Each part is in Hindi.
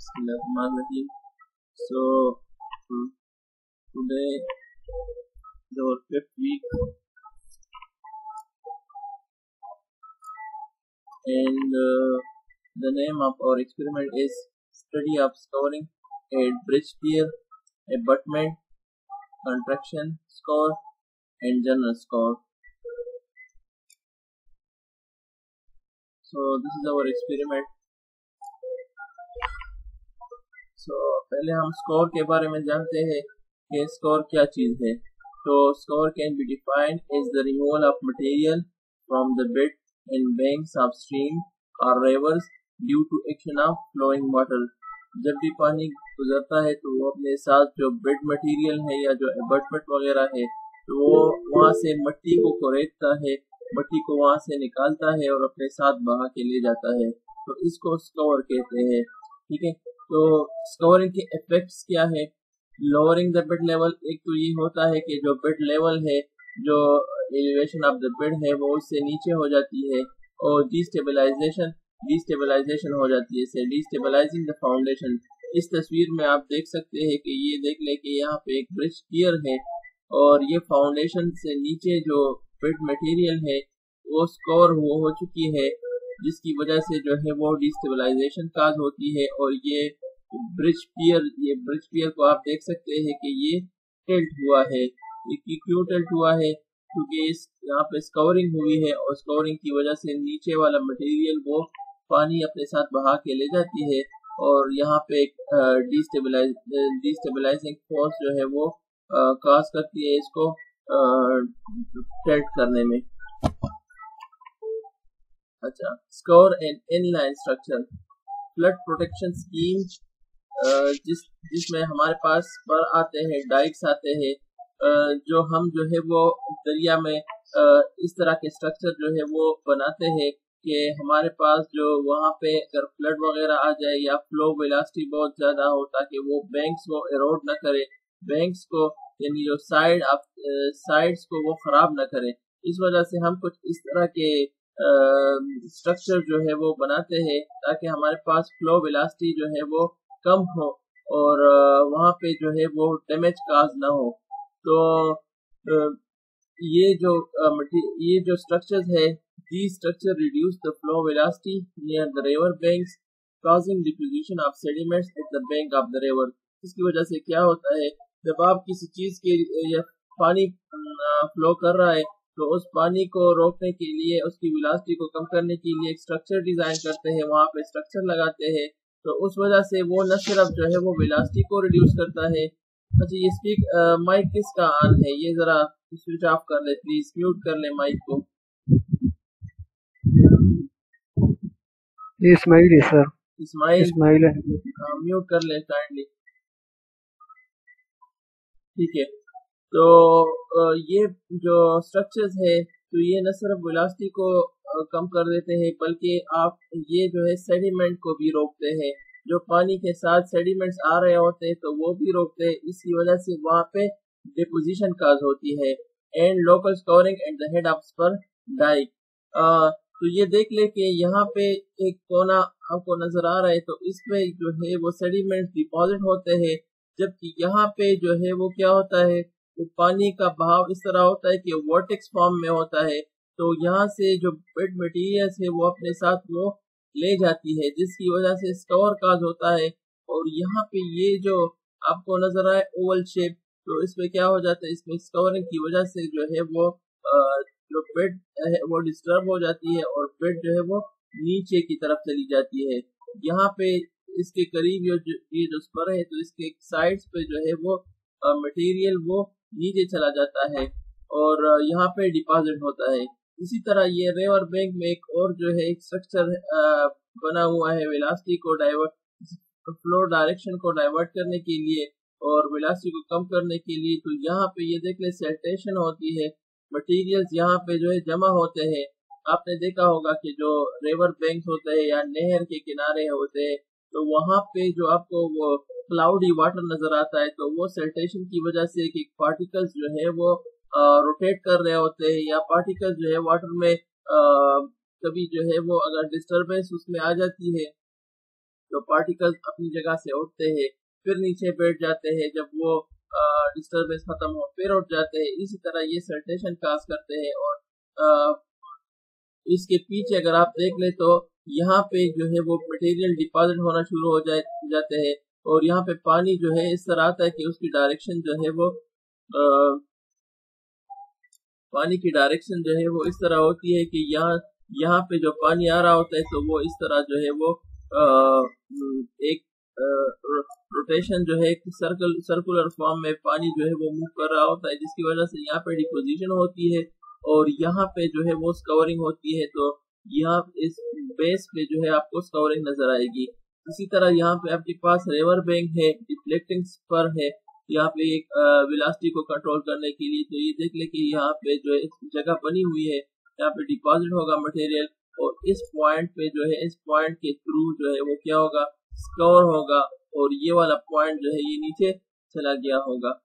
Bismillahirrahmanirrahim. So today is our fifth week, and the name of our experiment is study of scoring a bridge tier, abutment, contraction score, and general score. So this is our experiment. So पहले हम स्कोर के बारे में जानते हैं कि स्कोर क्या चीज़ है. तो scour can be defined as the removal of material from the bed and banks of stream or rivers due to action of flowing water. जब भी पानी गुजरता है तो वो अपने साथ जो बेड मटेरियल है या जो अबटमेंट वगैरह है तो वो वहाँ से मिट्टी को कोरेटता है, मिट्टी को वहाँ से निकालता है और अपने साथ बहा के ले जाता है. तो इसको स्कोर कहते हैं. ठीक है. तो स्कोरिंग के इफेक्ट्स क्या है? Lowering the bed level. एक तो ये होता है कि जो बेड लेवल है, जो एलिवेशन ऑफ द बेड है वो उससे नीचे हो जाती है. और डिस्टेबलाइजेशन हो जाती है, से डिस्टेबलाइजिंग द फाउंडेशन. इस तस्वीर में आप देख सकते हैं कि ये देख ले कि यहाँ पे एक ब्रिज टियर है और ये फाउंडेशन से नीचे जो बेड मटेरियल है वो स्कोर हो चुकी है, जिसकी वजह से जो है वो डिस्टेबलाइजेशन काज होती है. और ये ब्रिज पियर को आप देख सकते हैं कि ये टिल्ट हुआ है. ये क्यों टिल्ट हुआ है? क्योंकि इस यहाँ पे स्कोरिंग हुई है और स्कोरिंग की वजह से नीचे वाला मटेरियल वो पानी अपने साथ बहा के ले जाती है और यहाँ पे एक डिस्टेबलाइजिंग फोर्स जो है वो काज करती है इसको टिल्ट करने में. अच्छा, scour and inline structure. Flood protection scheme जिसमें हमारे पास पर आते हैं, डाइक्स आते हैं, जो हम जो है वो दरिया में इस तरह के स्ट्रक्चर जो है वो बनाते हैं कि हमारे पास जो वहाँ पे अगर फ्लड वगैरह आ जाए या फ्लो वेलोसिटी बहुत ज़्यादा हो ताकि वो बैंक्स को एरोड न करे, बैंक्स को यानी जो साइड्स को वो ख़राब न करे. इस वजह से हम कुछ इस तरह के स्ट्रक्चर जो है वो बनाते हैं ताकि हमारे पास फ्लो वेलोसिटी जो है वो कम हो और वहाँ पे जो है वो डैमेज काज ना हो. तो ये जो स्ट्रक्चर्स है, these structure reduce the flow velocity near the river banks, causing deposition of sediments at the bank of the river. इसकी वजह से क्या होता है, जब आप किसी चीज के या पानी फ्लो कर रहा है तो उस पानी को रोकने के लिए, उसकी वेलोसिटी को कम करने के लिए एक स्ट्रक्चर डिजाइन करते हैं, वहाँ पे स्ट्रक्चर लगाते हैं. तो उस वजह से वो न सिर्फ जो है वो वेलोसिटी को रिड्यूस करता है. अच्छा, ये माइक किसका ऑन है? ये जरा स्विच ऑफ कर ले प्लीज, म्यूट कर ले माइक को. ये इस्माइल है सर. इस्माइल है. म्यूट कर ले काइंडली. ठीक है. तो ये जो स्ट्रक्चर्स है तो ये न सिर्फ वेलोसिटी को कम कर देते हैं बल्कि आप ये जो है सेडिमेंट को भी रोकते हैं. जो पानी के साथ सेडिमेंट्स आ रहे होते हैं तो वो भी रोकते हैं. इसकी वजह से वहाँ पे डिपोजिशन काज होती है. And local scouring at the head of spur dike. तो ये देख ले कि यहाँ पे एक कोना आपको नजर आ रहा है, तो इसमें जो है वो सेडिमेंट डिपॉजिट होते हैं, जबकि यहाँ पे जो है वो क्या होता है, तो पानी का बहाव इस तरह होता है कि वोर्टेक्स फॉर्म में होता है. तो यहाँ से जो बेड मटेरियल्स है वो अपने साथ वो ले जाती है, जिसकी वजह से स्कोर काज होता है. और यहाँ पे ये जो आपको नजर आए ओवल शेप, तो इसमें क्या हो जाता है, इसमें स्कोरिंग की वजह से जो है वो जो बेड है वो डिस्टर्ब हो जाती है और बेड जो है वो नीचे की तरफ चली जाती है. यहाँ पे इसके करीब ये जो स्पर है तो इसके साइड्स पे जो है वो मटेरियल वो नीचे चला जाता है और यहाँ पे डिपॉजिट होता है. इसी तरह ये रिवर बैंक में एक और जो है एक स्ट्रक्चर बना हुआ है वेलोसिटी को फ्लो डायरेक्शन को डाइवर्ट करने के लिए और वेलोसिटी को कम करने के लिए. तो यहाँ पे ये देख ले सेल्टेशन होती है, मटेरियल्स यहाँ पे जो है जमा होते हैं. आपने देखा होगा कि जो रिवर बैंक होते हैं या नहर के किनारे होते हैं तो वहाँ पे जो आपको वो क्लाउडी वाटर नजर आता है, तो वो सेल्टेशन की वजह से कि पार्टिकल्स जो है वो रोटेट कर रहे होते हैं या पार्टिकल्स जो है वाटर में कभी जो है वो अगर डिस्टरबेंस उसमें आ जाती है तो पार्टिकल्स अपनी जगह से उठते हैं, फिर नीचे बैठ जाते हैं, जब वो डिस्टर्बेंस खत्म हो फिर उठ जाते हैं। इसी तरह ये सल्टेशन काज करते हैं। और इसके पीछे अगर आप देख ले तो यहाँ पे जो है वो मटेरियल डिपॉजिट होना शुरू हो जाते हैं, और यहाँ पे पानी जो है इस तरह आता है कि उसकी डायरेक्शन जो है वो पानी की डायरेक्शन जो है वो इस तरह होती है कि यहाँ पे जो पानी आ रहा होता है तो वो इस तरह जो है वो एक रोटेशन जो है सर्कुलर फॉर्म में पानी जो है वो मूव कर रहा होता है, जिसकी वजह से यहाँ पे डिपोजिशन होती है और यहाँ पे जो है वो स्कवरिंग होती है। तो यहाँ इस बेस पे जो है आपको स्कवरिंग नजर आएगी। इसी तरह यहाँ पे आपके पास रिवर बैंक है, डिफ्लेक्टिंग स्पर है यहाँ पे एक वेलोसिटी को कंट्रोल करने के लिए। तो ये देख ले कि यहाँ पे जो है जगह बनी हुई है, यहाँ पे डिपॉजिट होगा मटेरियल, और इस पॉइंट पे जो है इस पॉइंट के थ्रू जो है वो क्या होगा, स्कवर होगा, और ये वाला पॉइंट जो है ये नीचे चला गया होगा।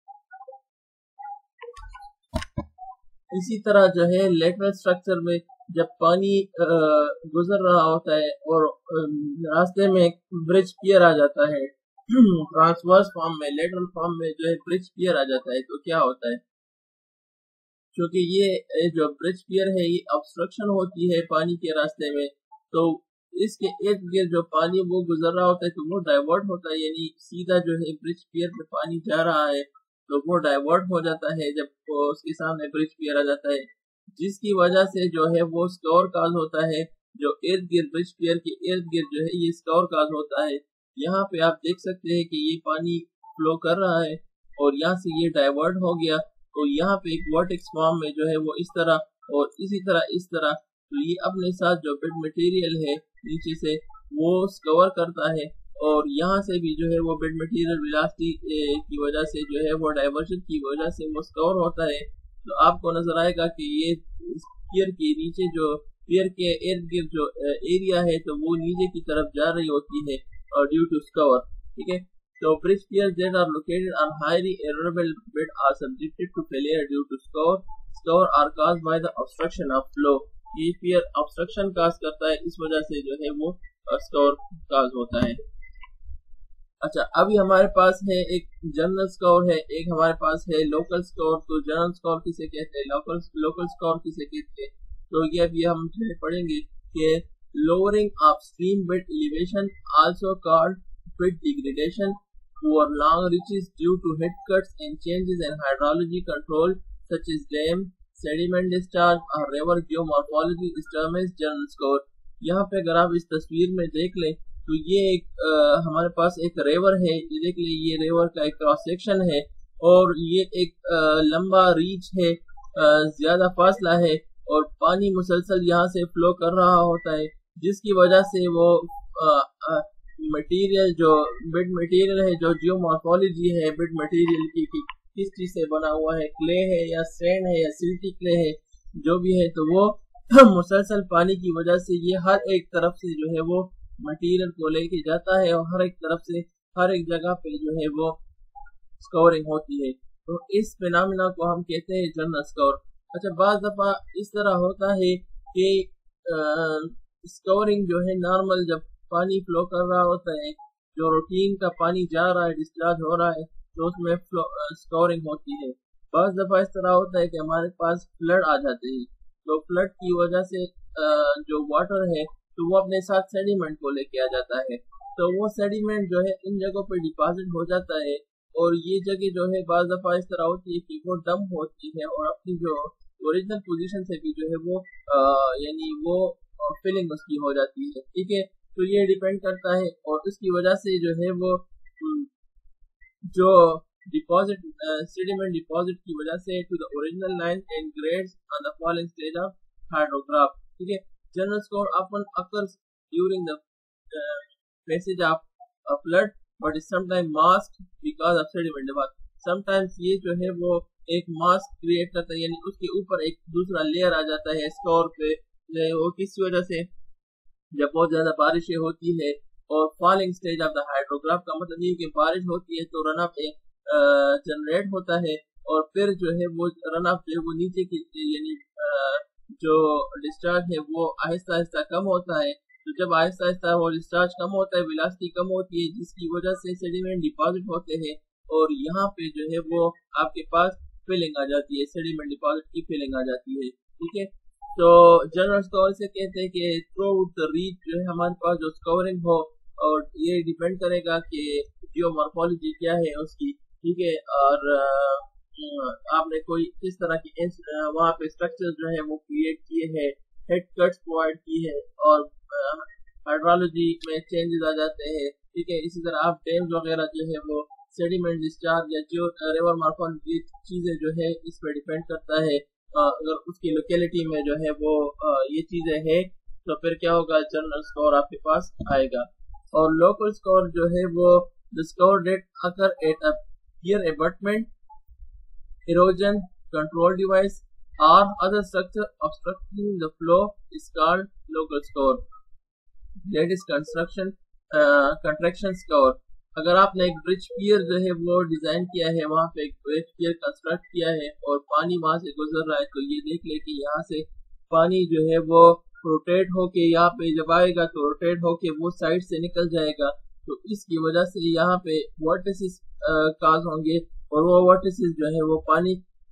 इसी तरह जो है लेटरल स्ट्रक्चर में जब पानी गुजर रहा होता है और रास्ते में एक ब्रिज पियर आ जाता है, ट्रांसवर्स फॉर्म में, लेटरल फॉर्म में जो है ब्रिज पियर आ जाता है, तो क्या होता है, क्योंकि ये जो ब्रिज पियर है ये ऑब्स्ट्रक्शन होती है पानी के रास्ते में, तो इसके इर्द गिर्द जो पानी वो गुजर रहा होता है तो वो डाइवर्ट होता है, यानी सीधा जो है ब्रिज पियर पे पानी जा रहा है तो वो डाइवर्ट हो जाता है जब उसके सामने ब्रिज पियर आ जाता है, जिसकी वजह से जो है वो स्कवर काज होता है। जो इर्द गिर्द ब्रिज पियर के इर्द गिर्द जो है ये स्कवर काज होता है। यहाँ पे आप देख सकते हैं कि ये पानी फ्लो कर रहा है और यहाँ से ये डाइवर्ट हो गया, तो यहाँ पे एक वर्टेक्स फॉर्म में जो है वो इस तरह और इसी तरह इस तरह, तो ये अपने साथ जो बेड मटेरियल है नीचे से वो स्कवर करता है, और यहाँ से भी जो है वो बेड मटेरियल वेलोसिटी की वजह से जो है वो डाइवर्जन की वजह से वो स्कवर होता है। तो आपको नजर आएगा कि ये पियर के नीचे जो पियर के इर्द गिर्द जो एरिया है तो वो नीचे की तरफ जा रही होती है और ड्यू टू स्कवर, ठीक है। तो bridge pier that are located on highly erodible bed are subjected to failure due to scour are caused by the obstruction of flow। ये पियर ऑब्स्ट्रक्शन काज करता है, इस वजह से जो है वो स्कवर काज होता है। अच्छा, अभी हमारे पास है एक जनरल स्कवर है, एक हमारे पास है लोकल स्कवर। तो जनरल स्कवर किसे कहते हैं, लोकल स्कवर किसे कहते हैं, तो ये अभी हम पढ़ेंगे कि lowering of stream bed elevation also called bed degradation over long reaches due to head cuts and changes in hydrology control such as dam, sediment discharge or river geomorphology disturbance general scour। यहाँ पे अगर आप इस तस्वीर में देख लें तो ये एक हमारे पास एक रिवर है, देख ले ये रिवर का एक क्रॉस सेक्शन है और ये एक लंबा रीच है, ज्यादा फासला है और पानी मुसलसल यहाँ से फ्लो कर रहा होता है, जिसकी वजह से वो मटेरियल जो बेड मटेरियल है, जो जियोमॉर्फोलॉजी है बेड मटेरियल की किस चीज से बना हुआ है, क्ले है या सैंड है या सिल्टी क्ले है, जो भी है, तो वो मुसलसल पानी की वजह से ये हर एक तरफ से जो है वो मटेरियल को लेके जाता है और हर एक तरफ से हर एक जगह पे जो है वो स्कवरिंग होती है। तो इस फिनोमेना को हम कहते हैं जनरल स्कवर। अच्छा, बाज दफा इस तरह होता है कि स्कवरिंग जो है नॉर्मल जब पानी फ्लो कर रहा होता है, जो रूटीन का पानी जा रहा है, डिस्चार्ज हो रहा है, तो उसमें स्कवरिंग होती है। बाज दफा इस तरह होता है कि हमारे पास फ्लड आ जाते हैं, तो फ्लड की वजह से जो वाटर है तो वो अपने साथ सेडिमेंट को लेके आ जाता है, तो वो सेडिमेंट जो है इन जगहों पे डिपॉजिट हो जाता है और ये जगह जो है बाज दफा इस तरह होती है कि वो डम होती है और अपनी जो ओरिजिनल पोजीशन से भी जो है वो यानी वो फिलिंग उसकी हो जाती है, ठीक है। तो ये डिपेंड करता है और इसकी वजह से जो है वो जो डिपॉजिट सेडिमेंट डिपॉजिट की वजह से to the original line and grades on the following stage of hydrograph, ठीक है। General scour often occurs during the passage of a flood but is sometimes masked because of sediment deposit। sometimes ये जो है वो एक मास्क क्रिएट करता है, यानी उसके ऊपर एक दूसरा लेयर आ जाता है स्कोर पे, वो किस वजह से, जब बहुत ज्यादा बारिशें होती है और falling stage of the hydrograph का मतलब ये कि बारिश होती है तो रन अप जनरेट होता है और फिर जो है वो रन अप जो है वो नीचे की यानी जो डिस्चार्ज है वो आहिस्ता आहिस्ता कम होता है, तो जब आहिस्ता आहिस्ता वो डिस्चार्ज कम होता है, वेलोसिटी कम होती है, जिसकी वजह से सेडिमेंट डिपॉजिट होते हैं और यहाँ पे जो है वो आपके पास फिलिंग आ जाती है, सेडिमेंट डिपॉजिट की फिलिंग आ जाती है। ठीक है, तो जनरल स्कोर से कहते हैं कि थ्रू द रीच जो है हमारे पास जो स्कोरिंग हो, और ये डिपेंड करेगा कि जियोमॉर्फोलॉजी क्या है उसकी। ठीक है, और आपने कोई किस तरह की वहाँ पे स्ट्रक्चर जो है वो क्रिएट किए हैं, हेड कट्स प्रोवाइड की है, और हाइड्रोलॉजी में चेंजेस आ जाते हैं। ठीक है, इसी तरह आप डैम्स वगैरह जो है वो सेडिमेंट डिस्चार्ज या जो रिवर मॉर्फोलॉजी चीजें जो है इस पर डिपेंड करता है। अगर उसकी लोकेलिटी में जो है वो ये चीजें है तो फिर क्या होगा, जनरल स्कोर आपके पास आएगा। और लोकल स्कोर जो है वो the scour that occur at a pier abutment, erosion control device or other structure obstructing the flow is called local score. That is contraction score. अगर आपने एक ब्रिज पियर जो है वो डिजाइन किया है, वहाँ पे एक ब्रिज पियर कंस्ट्रक्ट किया है और पानी वहां से गुजर रहा है, तो ये देख ले कि यहाँ से पानी जो है वो रोटेट होके यहाँ पे जब आएगा तो रोटेट होके वो साइड से निकल जाएगा। तो इसकी वजह से यहाँ पे वॉर्टिसेस काज होंगे और वो वॉर्टिसेस जो है वो पानी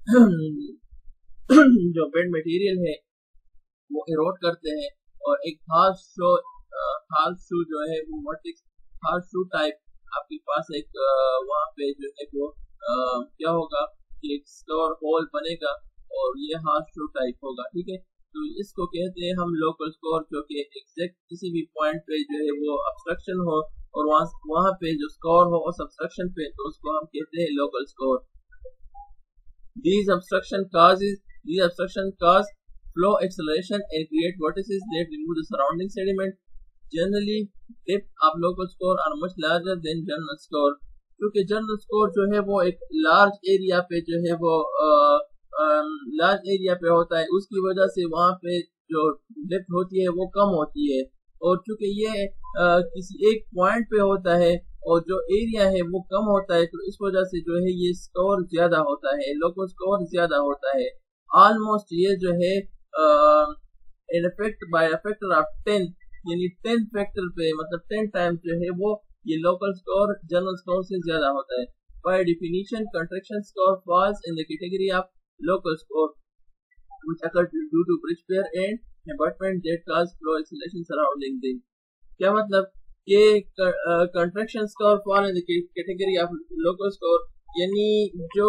जो बेड मटेरियल है वो इरोड करते हैं और एक हार्श शू जो है वो वर्टिक्स हार्श शू टाइप आपके पास एक वहाँ पे जो है वो क्या होगा कि एक स्कोर होल बनेगा और ये हार्श शू टाइप होगा। ठीक है, तो इसको कहते हैं हम लोकल स्कोर, जो कि एग्जैक्ट किसी भी पॉइंट पे जो है वो ऑब्स्ट्रक्शन हो और वहाँ पे जो स्कोर हो उस ऑब्स्ट्रक्शन पे, तो उसको हम कहते हैं local scour. These obstruction cause flow acceleration and create vortices that remove the surrounding sediment. Generally, depth of local score are much larger than general score. क्योंकि जनरल स्कोर जो है वो एक लार्ज एरिया पे जो है वो लार्ज एरिया पे होता है, उसकी वजह से वहाँ पे जो डेप्थ होती है वो कम होती है। और चूंकि ये किसी एक पॉइंट पे होता है और जो एरिया है वो कम होता है, तो इस वजह से जो है ये स्कोर ज्यादा होता है, लोकल स्कोर ज्यादा होता है। ऑलमोस्ट ये जो है इफेक्ट बाय फैक्टर ऑफ 10, यानी 10 फैक्टर पे, मतलब 10 टाइम्स जो है वो ये लोकल स्कोर जनरल स्कोर से ज्यादा होता है। By definition contraction scour falls in the category of local scour which occurs due to bridge wear and abutment that cause flow acceleration surrounding them. क्या मतलब ये contraction scour fall in the category of local scour, यानी जो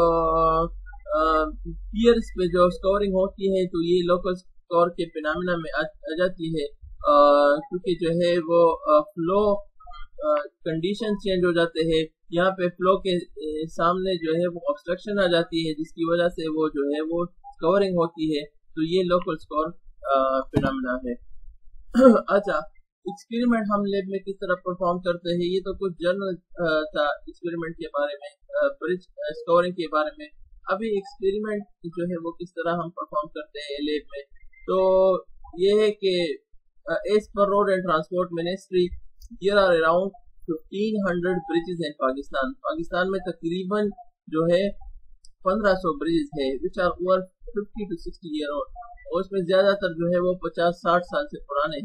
पियर्स पे जो स्कोरिंग होती है तो ये लोकल स्कोर के फिनोमेना में आ जाती है, क्योंकि जो है वो फ्लो कंडीशन चेंज हो जाते हैं। यहाँ पे फ्लो के सामने जो है वो ऑब्स्ट्रक्शन आ जाती है, जिसकी वजह से वो जो है वो स्कोरिंग होती है, तो ये लोकल स्कोर फिनोमेना है। अच्छा, एक्सपेरिमेंट हम लैब में किस तरह परफॉर्म करते हैं, ये तो कुछ जनरल था एक्सपेरिमेंट के बारे में, ब्रिज स्कोरिंग के बारे में। अभी एक्सपेरिमेंट जो है वो किस तरह हम परफॉर्म करते हैं लैब में, तो ये है कि एज पर road and transport ministry there are around 1500 bridges in Pakistan. Pakistan में तकरीबन जो है 1500 ब्रिजेस है which are over 50 to 60 year old, और उसमें ज्यादातर जो है वो 50-60 साल से पुराने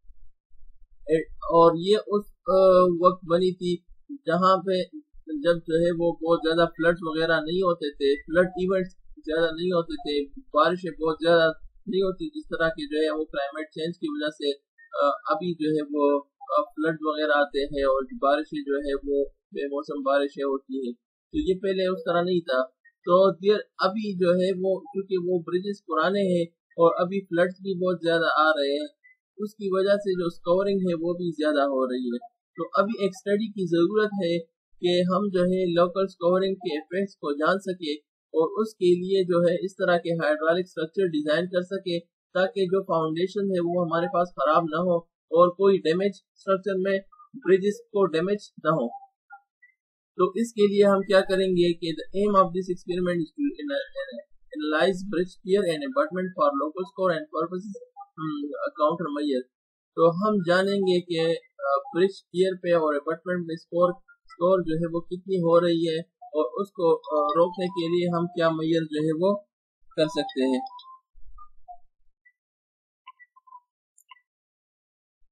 हैं। और ये उस वक्त बनी थी जहाँ पे जब जो है वो बहुत ज्यादा फ्लड्स वगैरह नहीं होते थे, फ्लड इवेंट्स ज्यादा नहीं होते थे, बारिशें बहुत ज्यादा नहीं होती, जिस तरह के जो है वो क्लाइमेट चेंज की वजह से अभी जो है वो फ्लड वगैरह आते हैं और बारिशें जो है वो बेमौसम बारिशें होती है। तो ये पहले उस तरह नहीं था। तो अभी जो है वो क्योंकि वो ब्रिजेस पुराने हैं और अभी फ्लड्स भी बहुत ज्यादा आ रहे हैं, उसकी वजह से जो स्कोरिंग है वो भी ज्यादा हो रही है। तो अभी एक स्टडी की जरूरत है कि हम जो है लोकल स्कोरिंग के इफेक्ट्स को जान सके और उसके लिए जो है इस तरह के हाइड्रोलिक स्ट्रक्चर डिजाइन कर सके ताकि जो फाउंडेशन है वो हमारे पास खराब ना हो और कोई डैमेज स्ट्रक्चर में ब्रिजेस को डैमेज ना हो। तो इसके लिए हम क्या करेंगे कि the aim of this experiment is to analyse bridge pier and abutment for local scour and purposes countermeasure. तो हम जानेंगे कि ब्रिज पियर पे और अबटमेंट में स्कोर जो है वो कितनी हो रही है और उसको रोकने के लिए हम क्या मेजर जो है वो कर सकते हैं।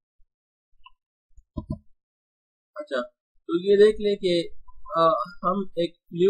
अच्छा, तो ये देख लें कि हम एक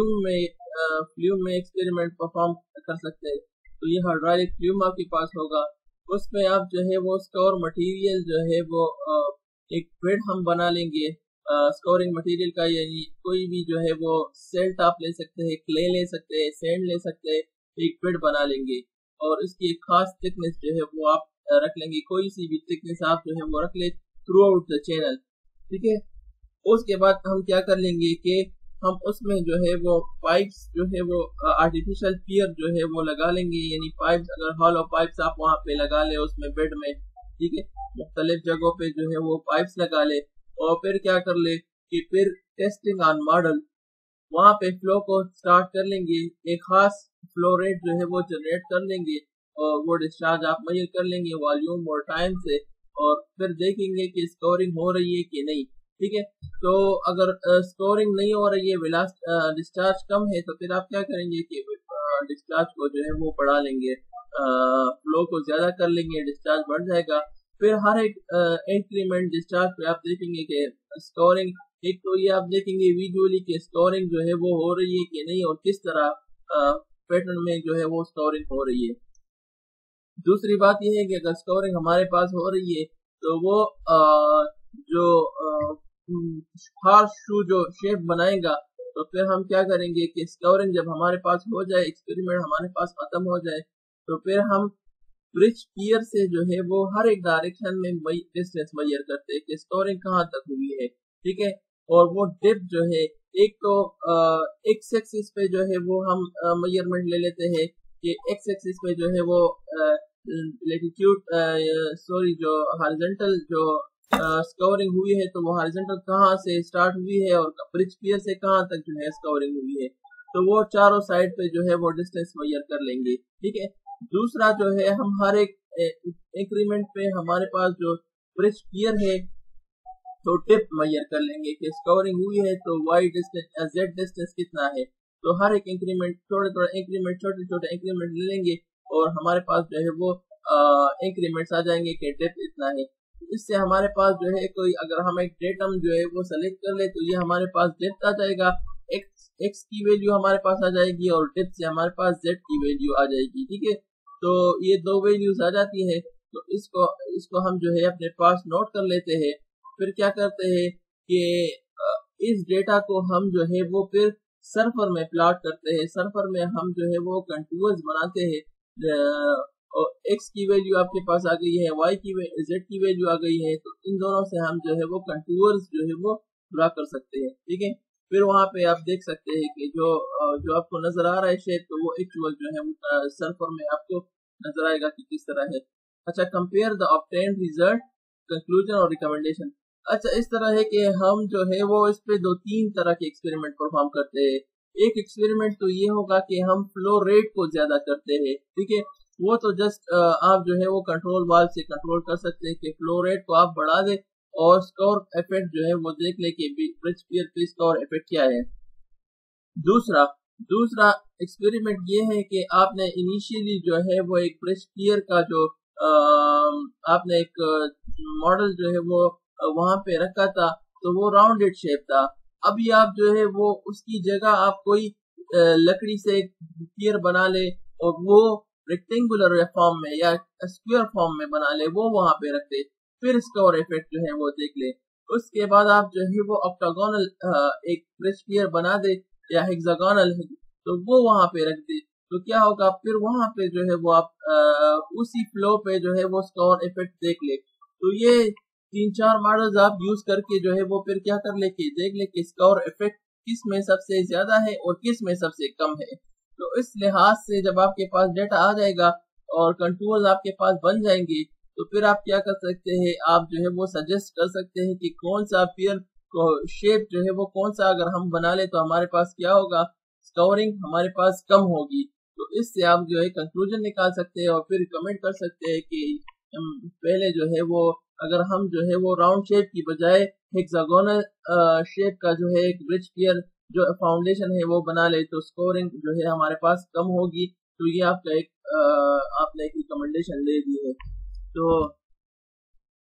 फ्लूम में एक्सपेरिमेंट परफॉर्म कर सकते हैं। तो ये हाइड्रोलिक फ्लूम आपके पास होगा, उसमें आप जो है वो स्कोर मटेरियल जो है वो एक बेड हम बना लेंगे स्कोरिंग मटेरियल का, यानी कोई भी जो है वो सेल्ट आप ले सकते हैं, क्ले ले सकते हैं, सैंड ले सकते हैं, एक बेड बना लेंगे और इसकी एक खास थिकनेस जो है वो आप रख लेंगे, कोई सी भी थिकनेस आप जो है वो रख ले थ्रू आउट द चैनल, ठीक है। उसके बाद हम क्या कर लेंगे कि हम उसमें जो है वो पाइप्स जो है वो आर्टिफिशियल पियर जो है वो लगा लेंगे, यानी पाइप्स, अगर हॉलो पाइप्स आप वहां पे लगा ले उसमें बेड में, ठीक है, मुख्तलिफ जगहों पे जो है वो पाइप्स लगा ले और फिर क्या कर ले कि फिर टेस्टिंग ऑन मॉडल वहां पे फ्लो को स्टार्ट कर लेंगे, एक खास फ्लो रेट जो है वो जनरेट कर लेंगे और वो डिस्चार्ज आप मेजर कर लेंगे वॉल्यूम और टाइम से और फिर देखेंगे कि स्कोरिंग हो रही है कि नहीं, ठीक है। तो अगर स्कोरिंग नहीं हो रही है, डिस्चार्ज कम है, तो फिर आप क्या करेंगे कि डिस्चार्ज को जो है वो बढ़ा लेंगे, फ्लो को ज्यादा कर लेंगे, डिस्चार्ज बढ़ जाएगा। फिर हर एक इंक्रीमेंट डिस्चार्ज पे आप देखेंगे कि स्कोरिंग, एक तो ये आप देखेंगे विजुअली कि स्कोरिंग जो है वो हो रही है कि नहीं और किस तरह पैटर्न में जो है वो स्कोरिंग हो रही है। दूसरी बात यह है कि अगर स्कोरिंग हमारे पास हो रही है तो वो जो हार्श शू जो शेप बनाएगा, तो फिर हम क्या करेंगे कि स्कोरिंग जब हमारे पास हो जाए, एक्सपेरिमेंट हमारे पास खत्म हो जाए, तो फिर हम ब्रिज पियर से जो है वो हर एक डायरेक्शन में डिस्टेंस मेजर करते हैं कि स्कोरिंग कहाँ तक हुई है, ठीक है। और वो डिप जो है, एक तो एक्स एक्सिस पे जो है वो हम मेजरमेंट ले लेते हैं कि एक्स एक्सिस पे जो है वो लेटिट्यूड जो हॉरिजॉन्टल जो स्कोरिंग हुई है, तो वो हॉरिजॉन्टल कहाँ से स्टार्ट हुई है और ब्रिज पियर से कहाँ तक जो है स्कोरिंग हुई है, तो वो चारों साइड पे जो है वो डिस्टेंस मेजर कर लेंगे, ठीक है। दूसरा जो है हम हर एक इंक्रीमेंट पे हमारे पास जो ब्रिज पियर है तो टिप मेजर कर लेंगे कि स्कोरिंग हुई है तो वाई डिस्टेंस जेड डिस्टेंस कितना है, तो हर एक इंक्रीमेंट छोटे छोटे इंक्रीमेंट ले लेंगे और हमारे पास जो है वो इंक्रीमेंट्स आ जाएंगे कि टिप इतना है। इससे हमारे पास जो है कोई, अगर हम एक डेटम जो है वो सेलेक्ट कर ले तो ये हमारे पास डेप्थ आ जाएगा, एक्स की वैल्यू हमारे पास आ जाएगी और डेप्थ से हमारे पास जेड की वैल्यू आ जाएगी, ठीक है। तो ये दो वैल्यूज आ जाती है, तो इसको हम जो है अपने पास नोट कर लेते हैं। फिर क्या करते हैं कि इस डेटा को हम जो है वो फिर सर्फर में प्लॉट करते हैं, सर्फर में हम जो है वो कंटूर्स बनाते हैं, और एक्स की वैल्यू आपके पास आ गई है, वाई की जेड की वैल्यू आ गई है, तो इन दोनों से हम जो है वो कंटूर्स जो है वो ड्रा कर सकते हैं, ठीक है। फिर वहां पे आप देख सकते हैं कि जो आपको नजर आ रहा है शेप, तो वो एक्चुअल जो है वो सर्फर में आपको नजर आएगा कि किस तरह है। अच्छा, compare the obtained result, conclusion और रिकमेंडेशन। अच्छा, इस तरह है कि हम जो है वो इस पे 2-3 तरह के एक्सपेरिमेंट परफॉर्म करते हैं। एक एक्सपेरिमेंट तो ये होगा कि हम फ्लो रेट को ज्यादा करते हैं, ठीक है। वो तो जस्ट आप जो है वो कंट्रोल वाल्व से कंट्रोल कर सकते हैं कि फ्लो रेट को आप बढ़ा दे और स्कोर इफेक्ट जो है वो देख ले कि ब्रिज पियर पे स्कोर इफेक्ट क्या है। दूसरा एक्सपेरिमेंट ये है कि आपने इनिशियली जो है वो एक ब्रिज पियर का जो आपने एक मॉडल जो है वो वहां पे रखा था, तो वो राउंडेड शेप था। अभी आप जो है वो उसकी जगह आप कोई लकड़ी से पियर बना ले और वो रेक्टेंगुलर फॉर्म में या स्क्वायर फॉर्म में बना ले, वो वहां पे रख दे, फिर स्कोर इफेक्ट जो है वो देख ले। उसके बाद आप जो है वो ऑक्टागोनल एक ब्रिज पियर बना दे या हेक्सागोनल, तो वो वहां पे रख दे, तो क्या होगा फिर वहां पे जो है वो आप उसी फ्लो पे जो है वो स्कोर इफेक्ट देख ले। तो ये 3-4 मॉडल्स आप यूज करके जो है वो फिर क्या कर ले कि देख ले कि स्कोर इफेक्ट किस में सबसे ज्यादा है और किस में सबसे कम है। तो इस लिहाज से जब आपके पास डेटा आ जाएगा और कंट्रोल आपके पास बन जाएंगे, तो फिर आप क्या कर सकते हैं, आप जो है वो सजेस्ट कर सकते हैं कि कौन सा पियर को शेप जो है वो कौन सा अगर हम बना ले तो हमारे पास क्या होगा, स्कोरिंग हमारे पास कम होगी। तो इससे आप जो है कंक्लूजन निकाल सकते हैं और फिर कमेंट कर सकते हैं कि पहले जो है वो अगर हम जो है वो राउंड शेप की बजाय हेक्सागोनल शेप का जो है एक ब्रिज पियर जो फाउंडेशन है वो बना ले तो स्कोरिंग जो है हमारे पास कम होगी। तो ये आपका एक आपने एक रिकमेंडेशन दे दी है। तो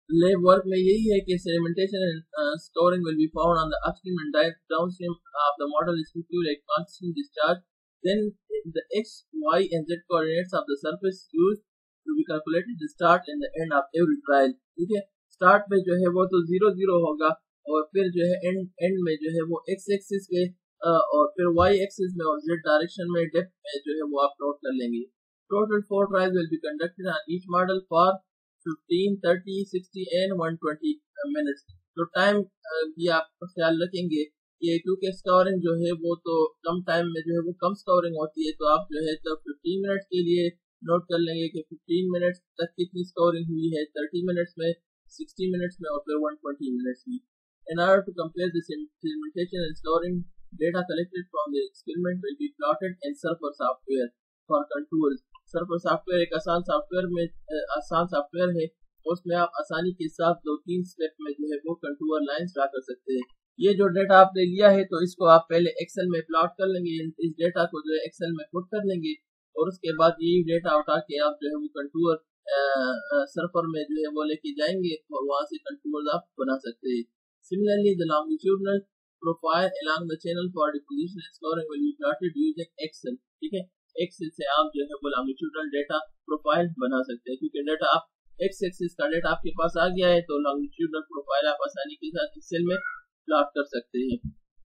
लैब वर्क में यही है कि segmentation and scouring will be found on the upstream and downstream of the model is calculated a constant discharge. Then the x, y and z coordinates of the surface used to be calculated the start and the end of every trial. ठीक है, स्टार्ट में जो है वो तो 0 0 होगा और फिर जो है एंड में जो है वो x एक्सिस पे और फिर y एक्सिस में और z डायरेक्शन में डेप्थ में जो है वो आप नोट कर लेंगे. Total 4 trials will be conducted on each model for 15, 30, 60 and 120 minutes. तो टाइम भी आप ख्याल रखेंगे कि क्योंकि स्कोरिंग जो है वो तो कम टाइम में जो है वो कम स्कोरिंग होती है, तो आप जो है तो 15 मिनट्स के लिए नोट कर लेंगे कि 15 मिनट्स तक कितनी स्कोरिंग हुई है, 30 मिनट्स में, 60 मिनट्स में और फिर 120 मिनट्स में. In order to compare the segmentation and scoring, data collected from the experiment will be plotted in Surfer software for contours. Surfer software एक आसान सॉफ्टवेयर है, उसमें आप आसानी के साथ 2-3 स्टेप में जो है वो कंटूर लाइंस ड्रा कर सकते हैं. ये जो डेटा आपने लिया है तो इसको आप पहले एक्सेल में प्लॉट कर लेंगे, इस डेटा को जो है एक्सेल में पुट कर लेंगे और उसके बाद ये डेटा उठा के आप जो है वो कंटूर सर्फर में जो है वो लेके जाएंगे और वहां से कंटूर आप बना सकते हैं. Similarly the longitudinal profile along the channel for the position and scoring will be plotted using Excel. ठीक है, एक्सेल से आप जो है वो लॉन्गिट्यूडनल डेटा प्रोफाइल बना सकते हैं, क्योंकि डेटा आप एक्स एक्सिस का डेटा आपके पास आ गया है तो लॉन्गिट्यूडनल प्रोफाइल आप आसानी के साथ एक्सेल में प्लॉट कर सकते हैं.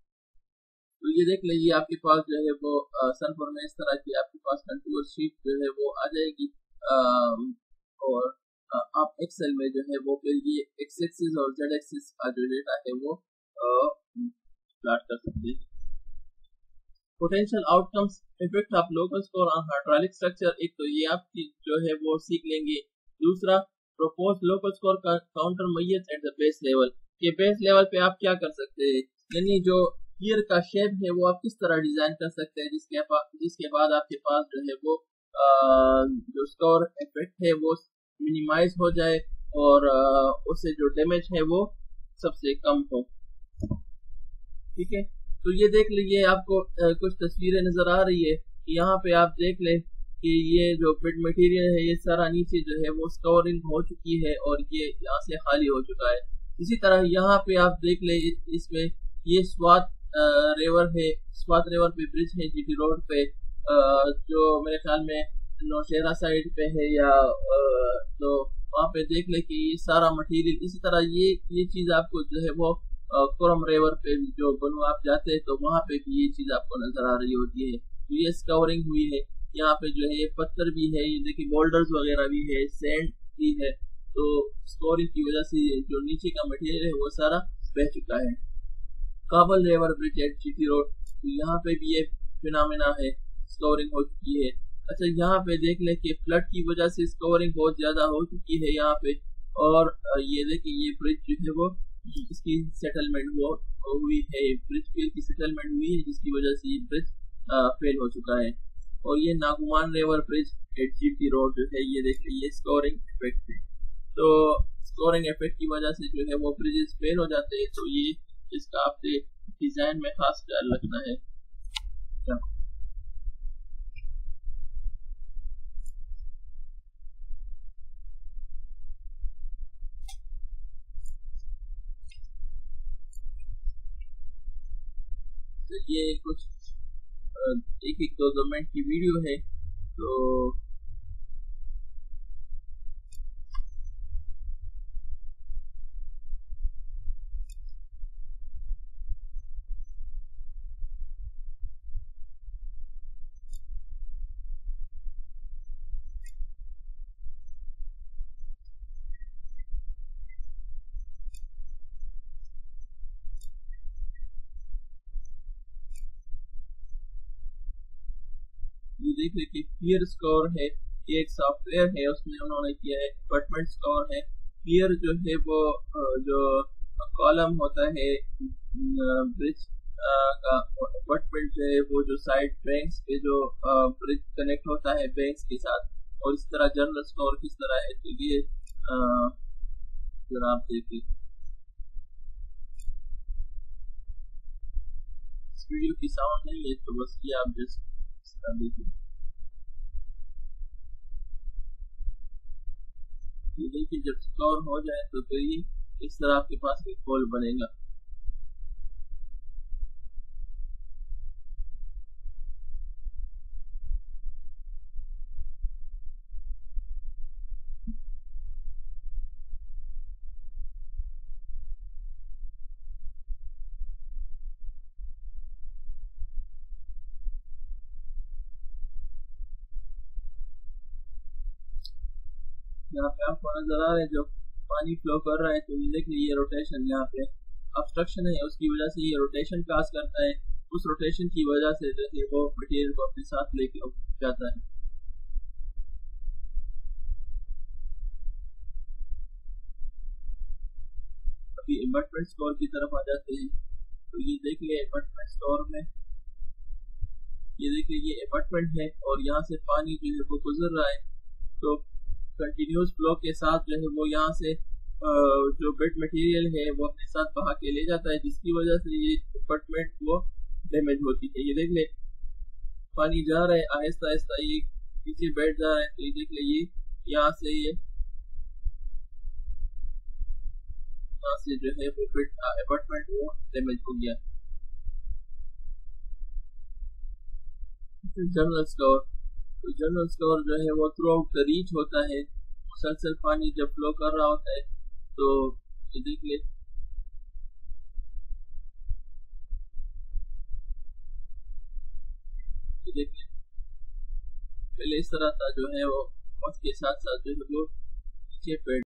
तो ये देख लीजिए आपके पास जो है वो सर्वर में इस तरह की आपके पास कंटूर शीट जो है वो आ जाएगी और आप एक्सेल में जो है वो फिर ये एक्स एक्सिस और जेड एक्सिस का जो डेटा है वो प्लॉट कर सकते हैं. Potential outcomes effect of local scour on hydraulic structure, एक तो ये आप जो है वो सीख लेंगे. दूसरा, प्रपोज लोकल स्कोर का countermeasure at the base level, के बेस लेवल पे आप क्या कर सकते हैं, यानी जो पियर का शेप है वो आप किस तरह डिजाइन कर सकते हैं जिसके बाद आपके पास जो है वो जो स्कोर इफेक्ट है वो मिनिमाइज हो जाए और उससे जो डैमेज है वो सबसे कम हो. ठीक है, तो ये देख लीजिए आपको कुछ तस्वीरें नजर आ रही है. यहाँ पे आप देख लें कि ये जो बिल्ड मटेरियल है ये सारा नीचे जो है वो स्कोरिंग हो चुकी है और ये यहाँ से खाली हो चुका है. इसी तरह यहाँ पे आप देख लें इसमें ये स्वात रिवर है, स्वात रिवर पे ब्रिज है जीटी रोड पे, जो मेरे ख्याल में नौशहरा साइड पे है या तो वहाँ पे देख ले कि ये सारा मटेरियल. इसी तरह ये चीज आपको जो है वो कोरम रिवर पे जो बनू आप जाते हैं तो वहाँ पे भी ये चीज आपको नजर आ रही होती है. तो ये स्कोरिंग हुई है. यहाँ पे जो है पत्थर भी है, ये देखिए बोल्डर्स वगैरह भी है, सैंड भी है. तो स्कोरिंग की वजह से जो नीचे का मटेरियल है वो सारा बह चुका है. Kabul river bridge at GT road, तो यहाँ पे भी ये फिनोमेना है, स्कोरिंग हो चुकी है. अच्छा, यहाँ पे देख लें कि फ्लड की वजह से स्कोरिंग बहुत ज्यादा हो चुकी है यहाँ पे. और ये देखिए ये ब्रिज जो है वो इसकी सेटलमेंट वो हुई है, ब्रिज फेल की सेटलमेंट हुई है जिसकी वजह से ये ब्रिज फेल हो चुका है. और ये Naguman river bridge at GT road जो है ये देखिए ये स्कोरिंग इफेक्ट है. तो स्कोरिंग इफेक्ट की वजह से जो है वो ब्रिजेस फेल हो जाते हैं. तो ये इसका आपसे डिजाइन में खास ख्याल रखना है. ये कुछ एक 2 मिनट की वीडियो है. तो ये देख लें कि पियर स्कोर है, ये एक सॉफ्टवेयर है उसमें उन्होंने किया है. डिपार्टमेंट स्कोर है. पियर जो है वो जो कॉलम होता है ब्रिज का डिपार्टमेंट जो है वो जो साइड बैंक्स पे जो ब्रिज कनेक्ट होता है बैंक्स के साथ, और इस तरह जनरल स्कोर किस तरह है. तो ये जरा आप देखिए वीडियो की साउंड नहीं है तो बस ये आप जस्ट देखिए. ये देखिए जब सिक्योर हो जाए तो फिर ये इस तरह आपके पास एक होल बनेगा। यहाँ पे आपको नजर आ रहा है जो पानी फ्लो कर रहा है, तो ये देखिए ये रोटेशन यहाँ पे ऑब्स्ट्रक्शन है, उसकी वजह से ये रोटेशन काज करता है। उस रोटेशन की वजह से जो है वो मटेरियल को अपने साथ लेके जाता है। अभी इमर्टमेंट स्टोर की तरफ आ जाते हैं। तो ये देखिए इमर्टमेंट स्टोर में ये देखिए ये इमर्टमेंट है और यहाँ से पानी जो है वो गुजर रहा है। तो कंटिन्यूस फ्लो के साथ जो है वो यहाँ से जो वेट मटेरियल है वो अपने साथ बहा के ले जाता है, जिसकी वजह से ये इक्विपमेंट वो डैमेज होती है। ये देख ले पानी जा रहा है आहिस्ता आहिस्ता, ये पीछे बैठ जा रहा है। तो ये देख ले ये यहाँ से जो है वो इक्विपमेंट वो डैमेज हो गया। जनरल स्टोर, तो जनरल स्टोर जो है वो थ्रू आउट द रीच होता है। मुसलसल पानी जब फ्लो कर रहा होता है तो ये देखिए पहले इस तरह था जो है वो वक्त के साथ साथ जो है वो नीचे